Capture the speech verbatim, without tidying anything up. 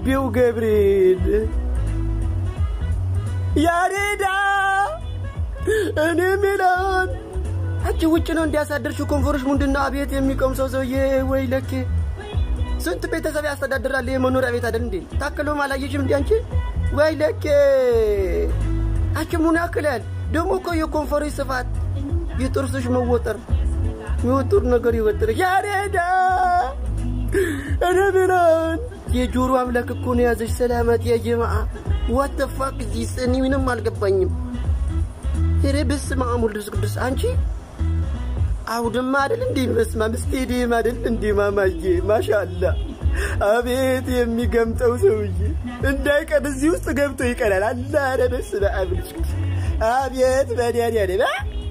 ልቤው ገብርኤል ያሬዳ እኔ ሚላን አንቺ ውጭ ነው እንዲያሳደርሽው ኮንፈረንስ ምንድነው አቤት የሚቆምሰው ሰውዬ ወይ ለኬ ስንት ቤተሰብ ያስተዳድራል የመኖሪያ ቤት አይደል እንዴ ታከለው ማላየሽም እንዴ አንቺ ወይ ለኬ አንቺ ምን ያክላል ደሞ እኮ የኮንፈረንስ ስፋት የጥርስሽ መወጠር የሚወጥር ነገር ይወጥር ያሬዳ እኔ ሚላን የጆሮ አምላክ እኮ ነው ያዘሽ ሰላማት የጀማዓ what the fuck is this እኔ ምንም አልገባኝም ይረብስ ማሙል ቅዱስ አንቺ አውድማ አይደል እንዴ መስማ ስቴዲየም አይደል እንዴ ማማዬ ማሻአላ አቤት የሚገምጠው ሰውዬ እንዳይቀር እዚህ ውስጥ ገብቶ ይቀራል አላ ረበስ በአብልሽ አቤት በዲያዲያ